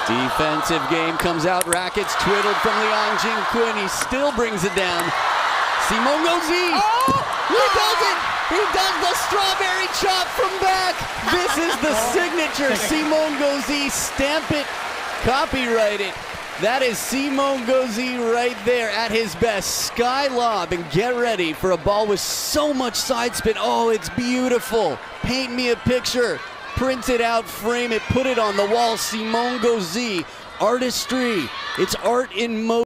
Defensive game comes out. Rackets twiddled from Liang Jingquan. He still brings it down. Simon Gozi. Oh! He does it! He does the strawberry chop from back. This is the signature. Simon Gozi. Stamp it. Copyright it. That is Simon Gozi right there at his best. Sky lob, and get ready for a ball with so much side spin. Oh, it's beautiful. Paint me a picture. Print it out, frame it, put it on the wall. Simon Gozi. Artistry. It's art in motion.